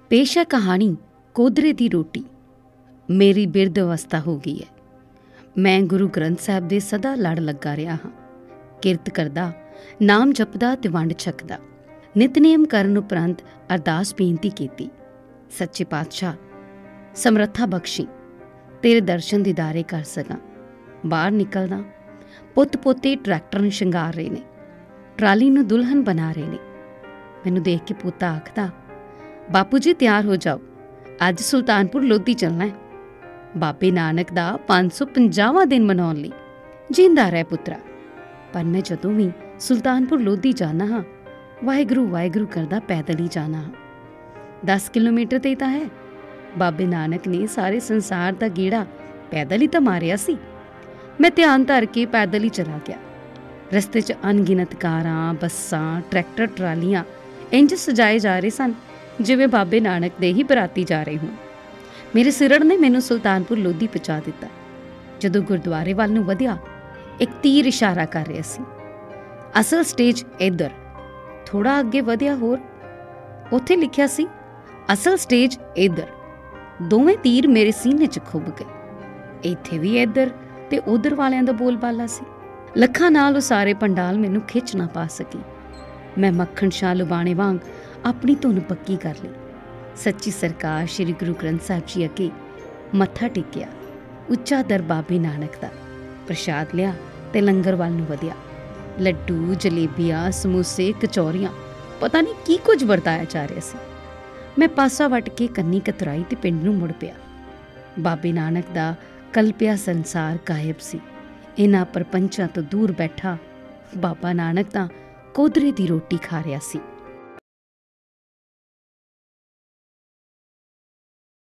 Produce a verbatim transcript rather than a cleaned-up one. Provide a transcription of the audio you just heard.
पेश है कहानी कोदरे दी रोटी। मेरी बिरध अवस्था हो गई है। मैं गुरु ग्रंथ साहब दे सदा लड़ लगा रहा हाँ। किरत करदा, नाम जपदा ते वंड छकदा, नितनेम करन उपरंत अरदास बेनती कीती, सच्चे पातशाह समर्था बख्शी, तेरे दर्शन दीदारे कर सकां। बाहर निकलदा, पुत पोते ट्रैक्टर नूं शंगार रहे ने, ट्राली नूं दुल्हन बना रहे ने। मैनूं देख के पोता आखदा, बापू जी तैयार हो जाओ, अज सुल्तानपुर लोधी चलना है। बाबे नानक दा पांच सौ पंजावां दिन मनाउण लई। जिंदा रह पुत्रा। पर मैं जदों भी सुल्तानपुर लोधी जाना हाँ, वाहिगुरू वाहिगुरू करदा पैदल ही जाना हाँ। दस किलोमीटर ते तां है। बाबे नानक ने सारे संसार दा गेड़ा पैदल ही तां मारिया सी। मैं ध्यान धर के पैदल ही चला गया। रस्ते च अनगिनत कारां, बसां, ट्रैक्टर, ट्रालियां इंज सजाए जा रहे सन जिवें बाबे नानक दे ही बराती जा रहे होण। मेरे सिरड़ ने मैनूं सुल्तानपुर लोधी पहुंचा दिता। जदों गुरुद्वारे वल नूं वधिया, एक तीर इशारा कर रहा सी। असल स्टेज इधर। थोड़ा अगे वधिया होर, उत्थे लिखिया सी असल स्टेज इधर। दोवें तीर मेरे सीने च खुब गए। इत्थे भी इधर ते उधर वालियां दा बोलबाला सी। लखां नाल उह सारे पंडाल मैनूं खिच ना पा सकी। मैं मक्खण शाह लुबाणे वांग अपनी धुन पक्की कर ली। सच्ची सरकार श्री गुरु ग्रंथ साहब जी अगे मत्था टेकिया। उच्चा दर बाबे नानक दा प्रसाद लिया ते लंगर वाल नूं वधिया। लड्डू, जलेबियां, समोसे, कचौरियां, पता नहीं की कुछ वरताया जा रहा सी। मैं पासा वट के कन्नी कतराई ते पिंड नूं मुड़ पिया। बाबे नानक दा कल्पिया संसार गायब सी। इन्हां परपंचां तो दूर बैठा बाबा नानक तां कोदरे दी रोटी खा रहा सी।